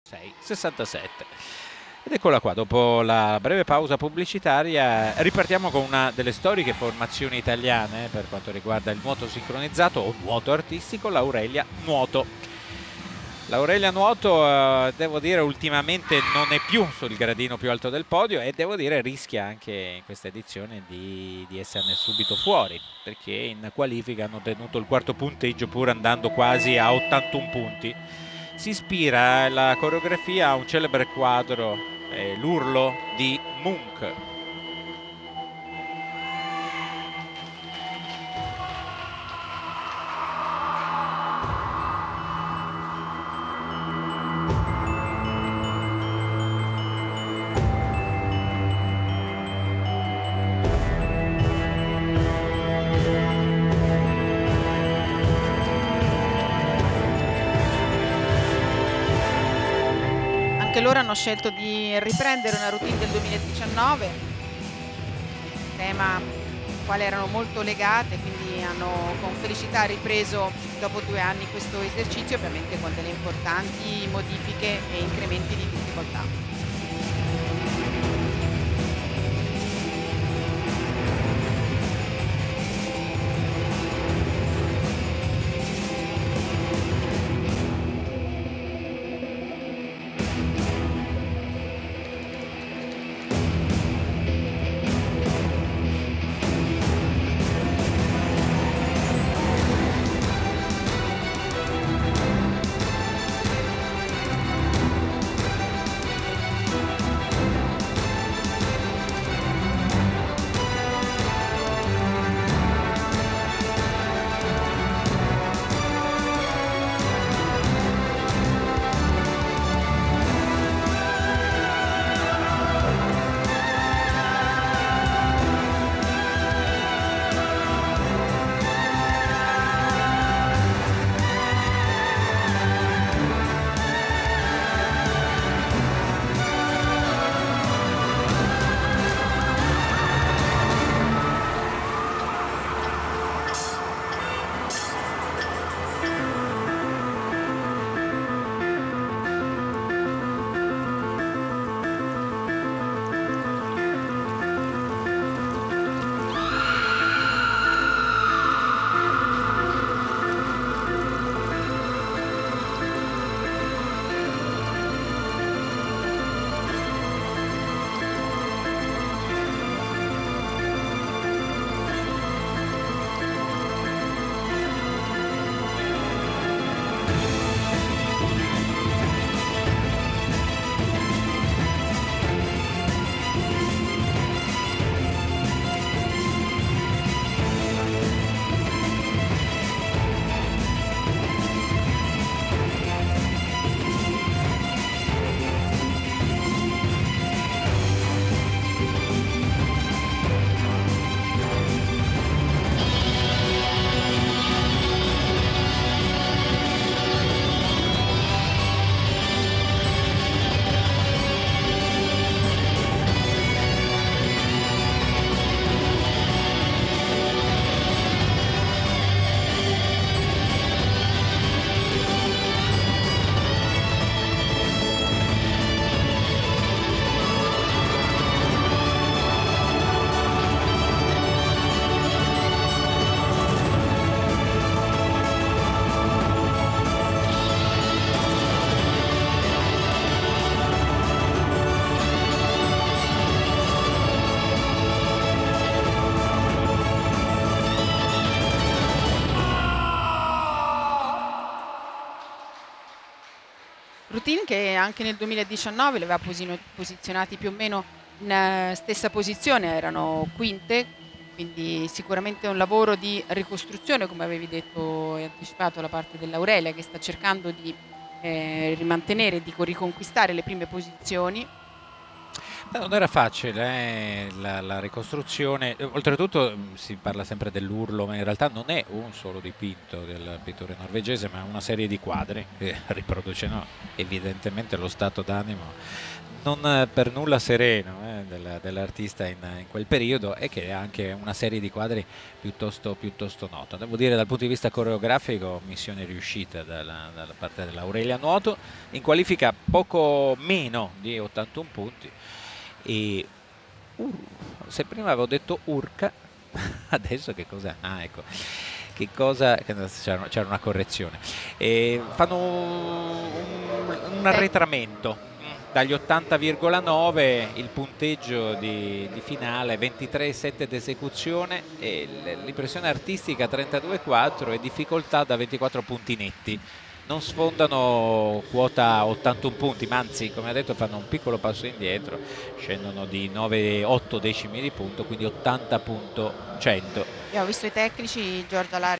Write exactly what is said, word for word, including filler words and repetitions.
sei sessantasette. Ed eccola qua, dopo la breve pausa pubblicitaria ripartiamo con una delle storiche formazioni italiane per quanto riguarda il nuoto sincronizzato o nuoto artistico, l'Aurelia Nuoto. L'Aurelia Nuoto, eh, devo dire, ultimamente non è più sul gradino più alto del podio e devo dire rischia anche in questa edizione di, di esserne subito fuori, perché in qualifica hanno ottenuto il quarto punteggio pur andando quasi a ottantuno punti. Si ispira la coreografia a un celebre quadro, eh, l'Urlo di Munch. Anche loro hanno scelto di riprendere una routine del duemiladiciannove, tema al quale erano molto legate, quindi hanno con felicità ripreso dopo due anni questo esercizio, ovviamente con delle importanti modifiche e incrementi di difficoltà. Routine che anche nel duemiladiciannove le aveva posino- posizionati più o meno in eh, stessa posizione, erano quinte, quindi sicuramente un lavoro di ricostruzione, come avevi detto e anticipato, la parte dell'Aurelia che sta cercando di eh, rimantenere, di riconquistare le prime posizioni. Beh, non era facile eh, la, la ricostruzione, oltretutto si parla sempre dell'Urlo, ma in realtà non è un solo dipinto del pittore norvegese, ma una serie di quadri che riproducono evidentemente lo stato d'animo non per nulla sereno eh, del, dell'artista in, in quel periodo, e che ha anche una serie di quadri piuttosto, piuttosto nota. Devo dire, dal punto di vista coreografico, missione riuscita dalla, dalla parte dell'Aurelia Nuoto, in qualifica poco meno di ottantuno punti. E uh, se prima avevo detto Urca, adesso che cos'è? Ah, ecco. Che cosa? C'era, c'era una correzione. E fanno un, un arretramento dagli ottanta virgola nove, il punteggio di, di finale ventitré virgola sette d'esecuzione, e l'impressione artistica trentadue virgola quattro e difficoltà da ventiquattro punti netti. Non sfondano quota ottantuno punti, ma anzi, come ha detto, fanno un piccolo passo indietro, scendono di nove virgola otto decimi di punto, quindi ottanta virgola cento. Abbiamo visto i tecnici, Giorgia Lari